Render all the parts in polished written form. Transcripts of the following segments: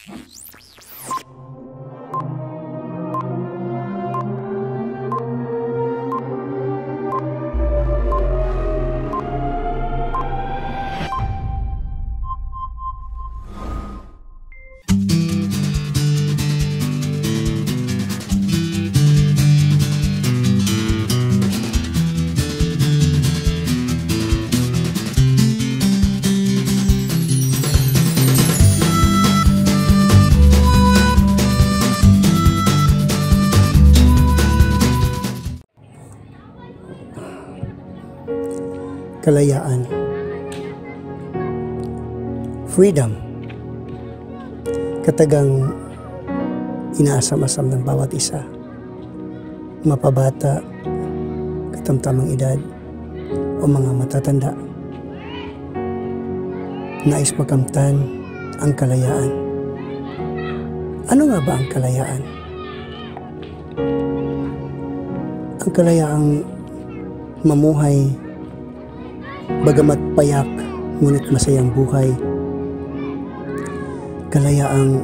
Kalayaan, freedom, katagang inaasam-asam ng bawat isa, mapabata, katamtamang edad, o mga matatanda. Nais makamtan ang kalayaan. Ano nga ba ang kalayaan? Ang kalayaang mamuhay bagamat payak, ngunit masayang buhay. Kalayaang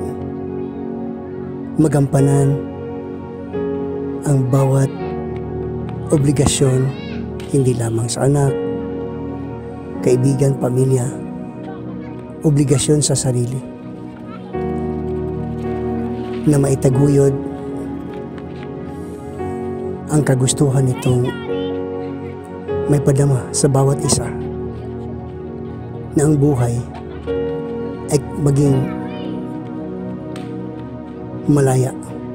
magampanan ang bawat obligasyon, hindi lamang sa anak, kaibigan, pamilya, obligasyon sa sarili, na maitaguyod ang kagustuhan nitong may padama sa bawat isa, na ang buhay ay maging malaya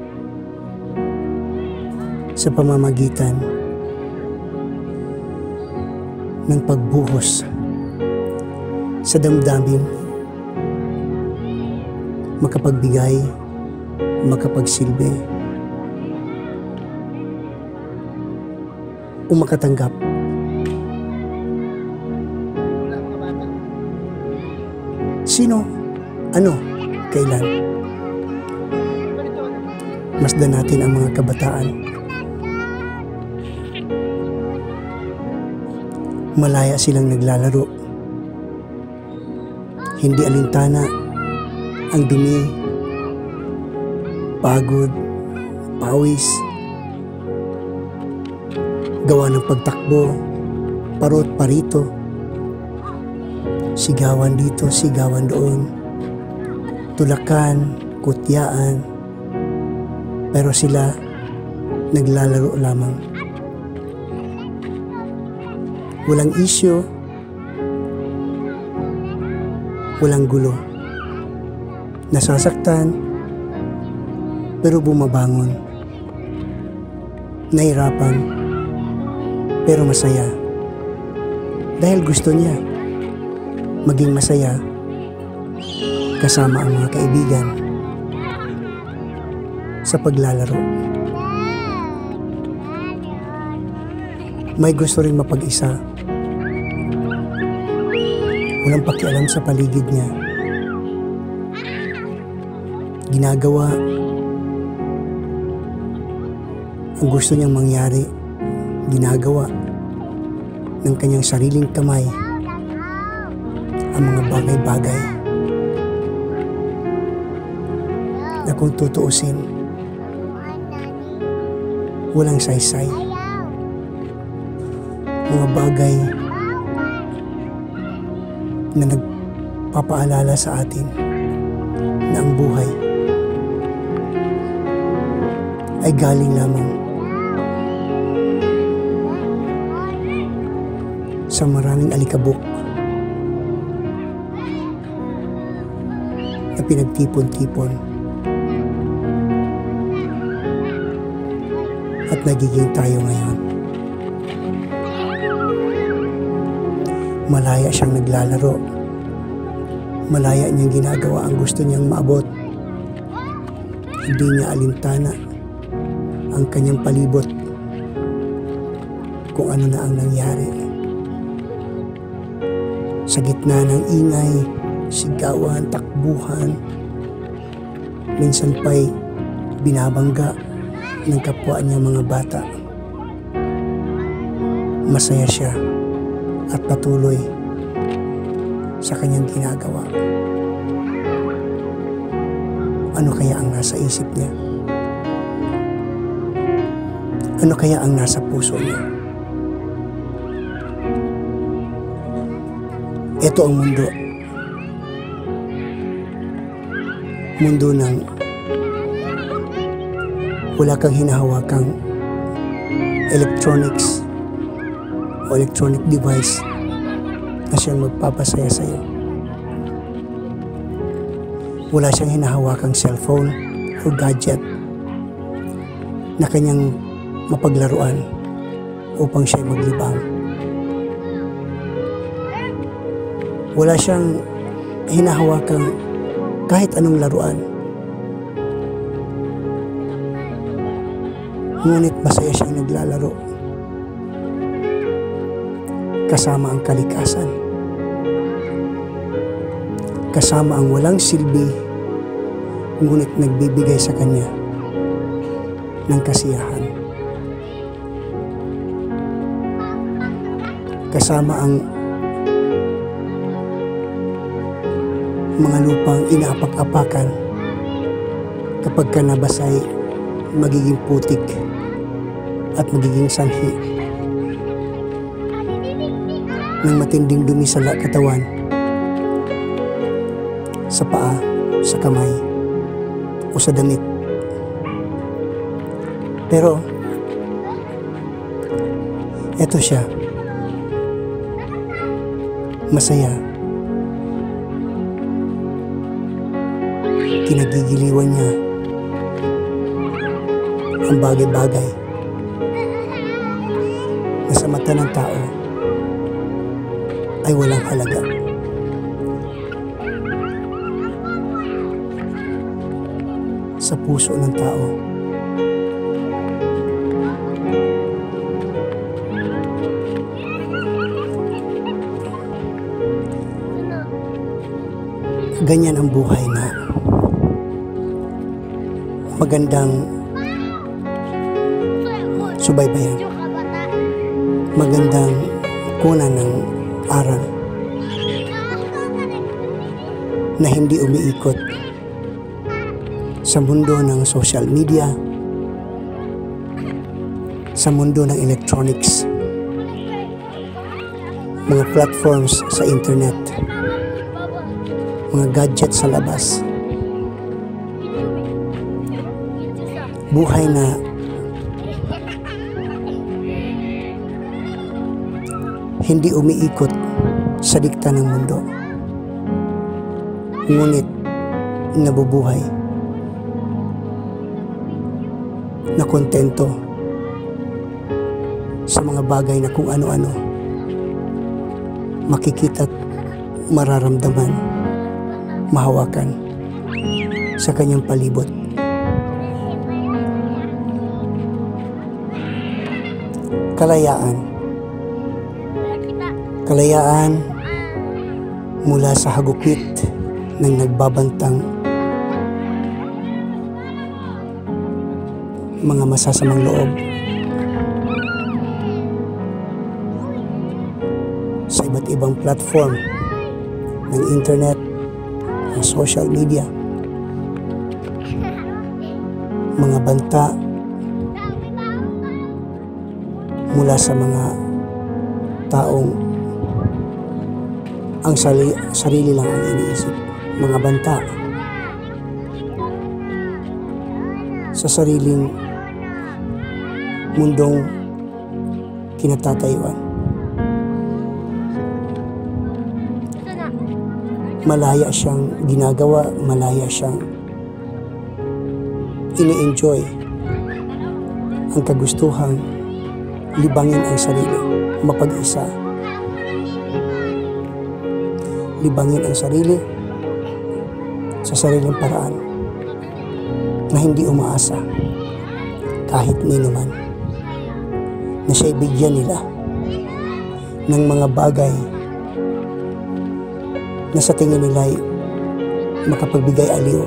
sa pamamagitan ng pagbuhos sa damdamin, makapagbigay, makapagsilbi, o makatanggap sino, ano, kailan. Masdan natin ang mga kabataan. Malaya silang naglalaro. Hindi alintana ang dumi, pagod, pawis, gawa ng pagtakbo, parot parito, sigawan dito, sigawan doon, tulakan, kutyaan, pero sila naglalaro lamang. Walang isyo, walang gulo. Nasasaktan, pero bumabangon. Nahirapan, pero masaya. Dahil gusto niya maging masaya kasama ang mga kaibigan sa paglalaro. May gusto rin mapag-isa. Walang pakialam sa paligid niya. Ginagawa ang gusto niyang mangyari. Ginagawa ng kanyang sariling kamay ang mga bagay-bagay na kung tutuusin, walang saysay. Mga bagay na nagpapaalala sa atin na ang buhay ay galing lamang sa maraming alikabok na pinagtipon-tipon at nagiging tayo ngayon. Malaya siyang naglalaro. Malaya niyang ginagawa ang gusto niyang maabot. Hindi niya alintana ang kanyang palibot kung ano na ang nangyari. Sa gitna ng ingay, sigawan, takbuhan, minsan pa'y binabangga ng kapwa niya mga bata. Masaya siya at patuloy sa kanyang ginagawa. Ano kaya ang nasa isip niya? Ano kaya ang nasa puso niya? Ito ang mundo. Mundo ng wala kang hinahawakang electronics o electronic device na siyang magpapasaya sa iyo. Wala siyang hinahawakang cellphone o gadget na kanyang mapaglaruan upang siya'y maglibang. Wala siyang hinahawakang kahit anong laruan. Ngunit masaya siyang naglalaro kasama ang kalikasan, kasama ang walang silbi ngunit nagbibigay sa kanya ng kasiyahan, kasama ang mga lupang inaapak-apakan kapag ka nabasay magiging putik at magiging sanhi ng matinding dumi sa katawan, sa paa, sa kamay, o sa damit. Pero, eto siya, masaya, kinagigiliwan niya ang bagay-bagay na sa mata ng tao ay walang halaga. Sa puso ng tao, ganyan ang buhay na magandang subaybayan, magandang kunan ng aral na hindi umiikot sa mundo ng social media, sa mundo ng electronics, mga platforms sa internet, mga gadgets sa labas. Buhay na hindi umiikot sa dikta ng mundo, ngunit nabubuhay na kontento sa mga bagay na kung ano-ano makikita't mararamdaman, mahawakan sa kanyang palibot. Kalayaan. Kalayaan mula sa hagupit ng nagbabantang mga masasamang loob sa iba't ibang platform ng internet, ng social media, mga banta mula sa mga taong ang sarili lang ang iniisip, mga banta sa sariling mundong kinatatayuan. Malaya siyang ginagawa, malaya siyang ini-enjoy ang kagustuhang libangin ang sarili, mapag-isa. Libangin ang sarili sa sariling paraan na hindi umaasa kahit nino man na siya'y bigyan nila ng mga bagay na sa tingin nila'y makapagbigay aliw,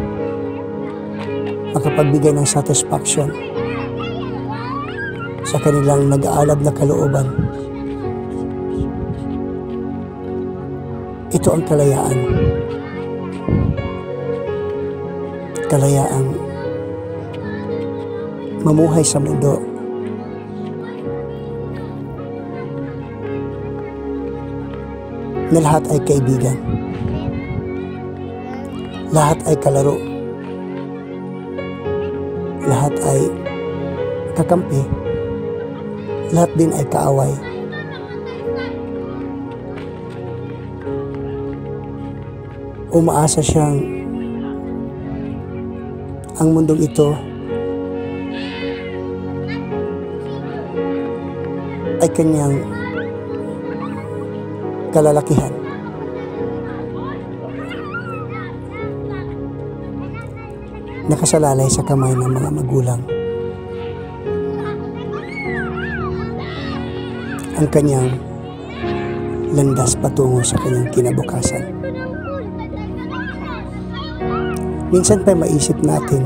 makapagbigay ng satisfaction sa kanilang nag-aalab na kalooban. Ito ang kalayaan. kalayaang mamuhay sa mundo na lahat ay kaibigan, lahat ay kalaro, lahat ay kakampi, lahat din ay kaaway. Umaasa siyang ang mundong ito ay kanyang kalalakihan. Nakasalalay sa kamay ng mga magulang ang kanyang landas patungo sa kanyang kinabukasan. Minsan pa maisip natin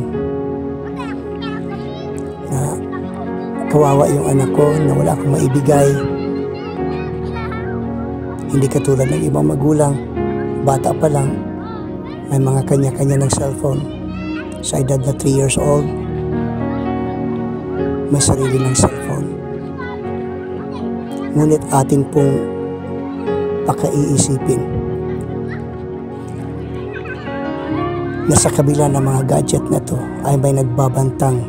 na kawawa yung anak ko na wala akong maibigay. Hindi katulad ng ibang magulang, bata pa lang, may mga kanya-kanya ng cellphone. Sa edad na 3 years old, may sarili ng cellphone. Ngunit atin pong pakaiisipin na sa kabila ng mga gadget na to ay may nagbabantang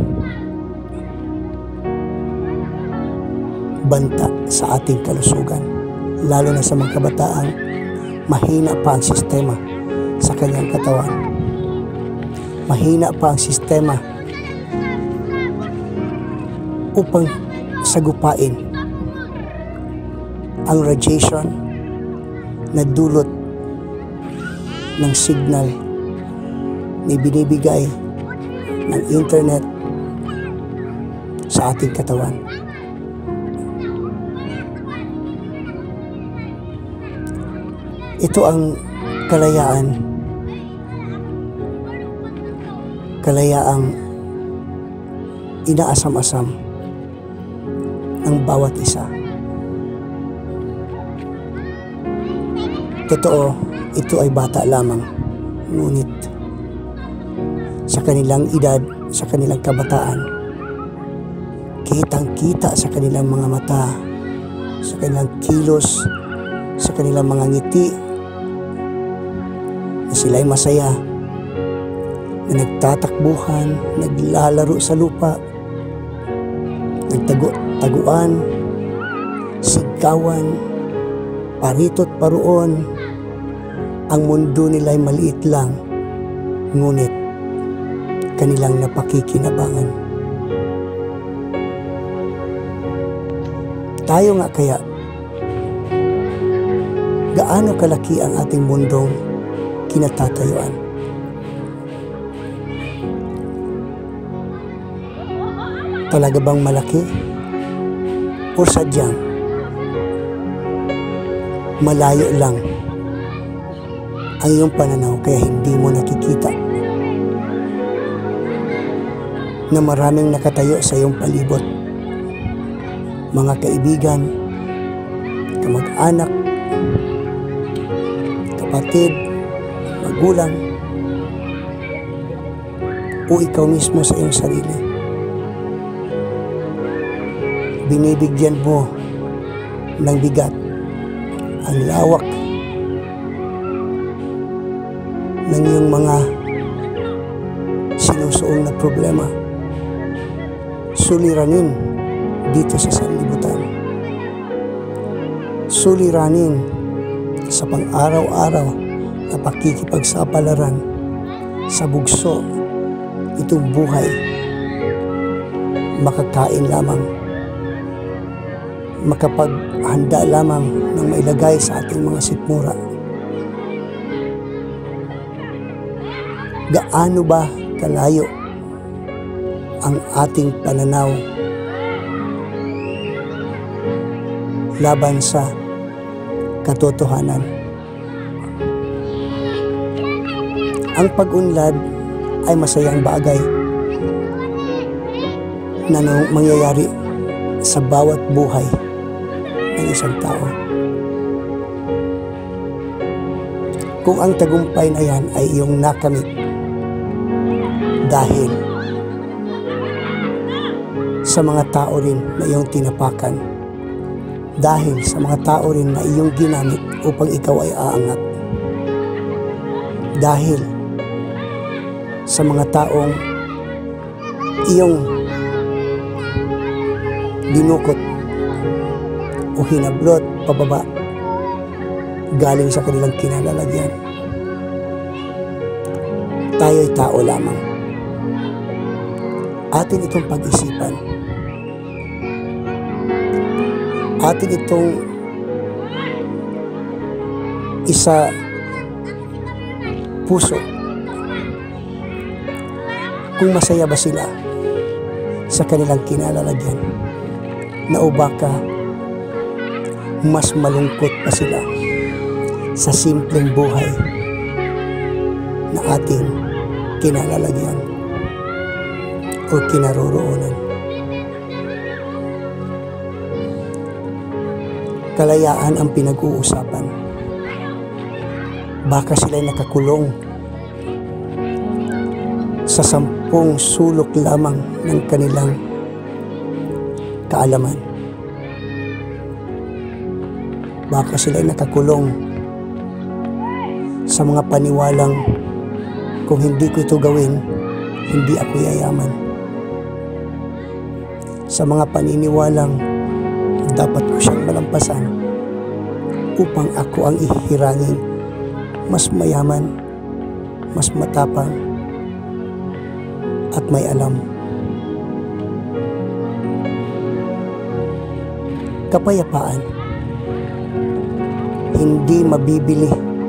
banta sa ating kalusugan, lalo na sa mga kabataan. Mahina pa ang sistema sa kanyang katawan, mahina pa ang sistema upang sagupain ang radiation na dulot ng signal na binibigay ng internet sa ating katawan. Ito ang kalayaang inaasam-asam ng bawat isa. Totoo, ito ay bata lamang, ngunit sa kanilang edad, sa kanilang kabataan, kitang-kita sa kanilang mga mata, sa kanilang kilos, sa kanilang mga ngiti, na sila'y masaya, na nagtatakbuhan, naglalaro sa lupa, nagtaguan, sigawan, paritot paroon. Ang mundo nila'y maliit lang, ngunit kanilang napakikinabangan. Tayo nga kaya, gaano kalaki ang ating mundong kinatatayuan? Talaga bang malaki? O sadyang malayo lang ang iyong pananaw kaya hindi mo nakikita na maraming nakatayo sa iyong palibot? Mga kaibigan, kamag-anak, kapatid, magulang, o ikaw mismo sa iyong sarili. Binibigyan mo ng bigat ang lawak ng iyong mga sinusuong na problema. Suliranin dito sa sanlibutan. Suliranin sa pang-araw-araw na pakikipagsapalaran sa bugso itong buhay. Makakain lamang, makapaghanda lamang ng mailagay sa ating mga sikmura. Gaano ba kalayo ang ating pananaw laban sa katotohanan? Ang pag-unlad ay masayang bagay na mangyayari sa bawat buhay ng isang tao. Kung ang tagumpay na yan ay iyong nakamit, dahil sa mga tao rin na iyong tinapakan, dahil sa mga tao rin na iyong ginamit upang ikaw ay aangat, dahil sa mga taong iyong dinukot o hinablot pababa galing sa kanilang kinalalagyan. Tayo'y tao lamang. Atin itong pag-isipan. Atin itong isa puso kung masaya ba sila sa kanilang kinalalagyan, na o baka mas malungkot pa sila sa simpleng buhay na ating kinalalagyan o kinaroroonan. Kalayaan ang pinag-uusapan. Baka sila'y nakakulong sa 10 sulok lamang ng kanilang kaalaman. Baka sila'y nakakulong sa mga paniwalang kung hindi ko ito gawin, hindi ako yayaman. Sa mga paniniwalang dapat ko siyang malampasan upang ako ang ihirangin mas mayaman, mas matapang, at may alam. Kapayapaan hindi mabibili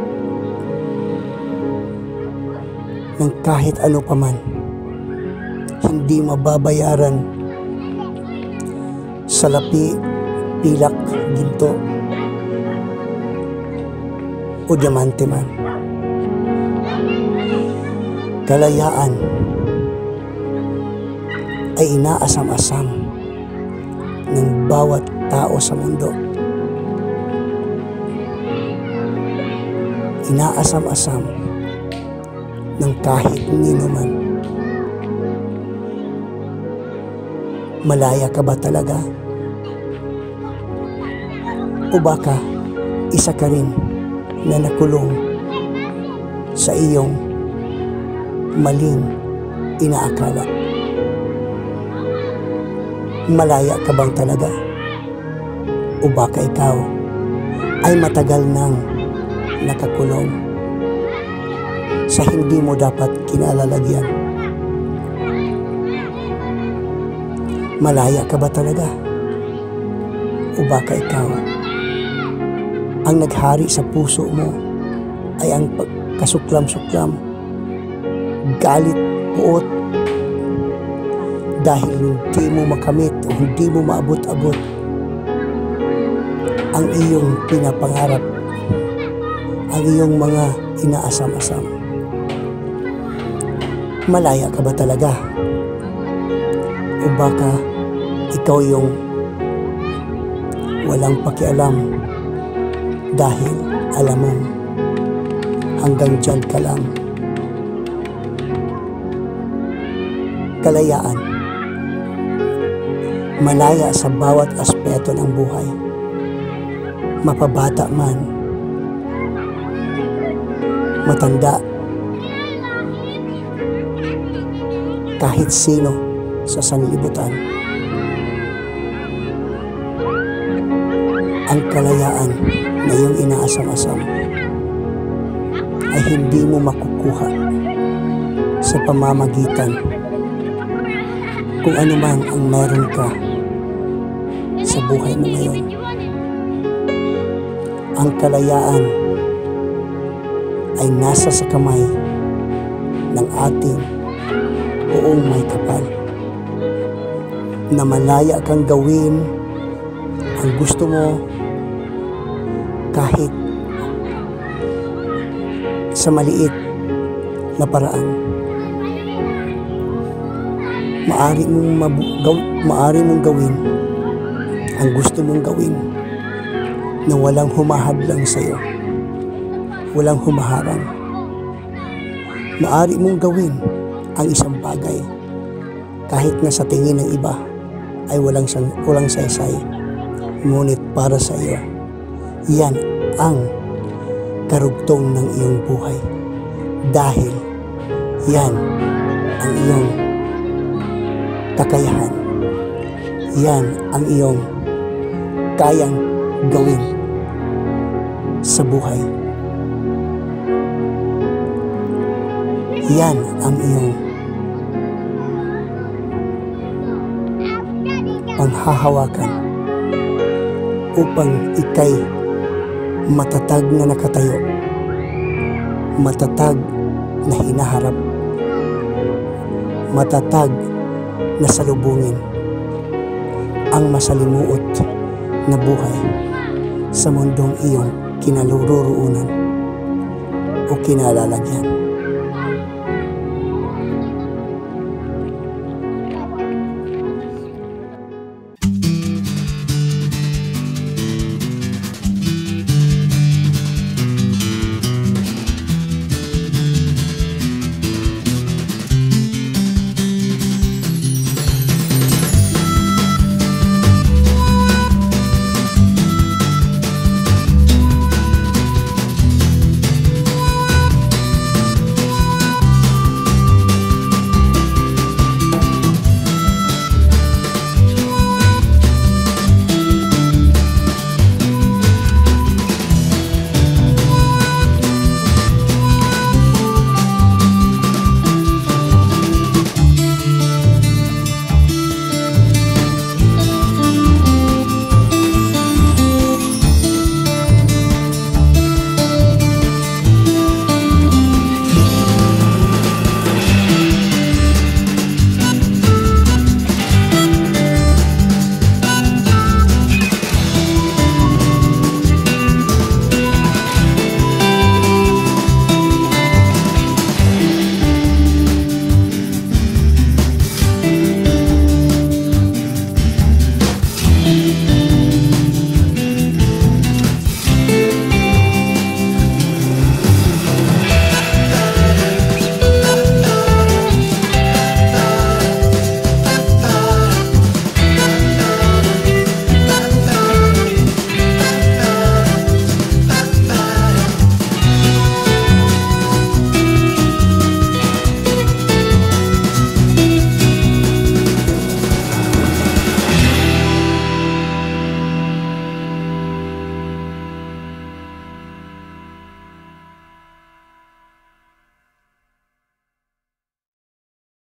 ng kahit ano paman. Hindi mababayaran sa lapi, pilak, ginto o diamante man. Kalayaan ay inaasam-asam ng bawat tao sa mundo. Inaasam-asam ng kahit nino man. Malaya ka ba talaga? O baka isa ka rin na nakulong sa iyong maling inaakala? Malaya ka bang talaga? O baka ikaw ay matagal nang nakakulong sa hindi mo dapat kinalalagyan? Malaya ka ba talaga? O baka ikaw ang naghari sa puso mo ay ang kasuklam-suklam, galit, puot, dahil hindi mo makamit o hindi mo maabot-abot ang iyong pinapangarap, ang iyong mga inaasam-asam? Malaya ka ba talaga? O baka ikaw yung walang pakialam dahil alam mo hanggang dyan ka lang? Kalayaan, malaya sa bawat aspeto ng buhay. Mapabata man, matanda, kahit sino sa sanlibutan. Ang kalayaan na iyong inaasam-asam ay hindi mo makukuha sa pamamagitan kung ano man ang meron ka sa buhay mo ngayon. Ang kalayaan ay nasa sa kamay ng ating Poong may kapal, na malaya kang gawin ang gusto mo kahit sa maliit na paraan. Maari mong gawin ang gusto mong gawin na walang humahadlang sa iyo, walang humaharang. Maari mong gawin ang isang bagay kahit na sa tingin ng iba ay walang saysay, ngunit para sa iyo, yan ang karugtong ng iyong buhay. Dahil yan ang iyong kakayahan. Yan ang iyong kayang gawin sa buhay. Yan ang iyong panghahawakan upang ikay matatag na nakatayo, matatag na hinaharap, matatag na salubungin ang masalimuot na buhay sa mundong iyong kinaroroonan o kinalalagyan.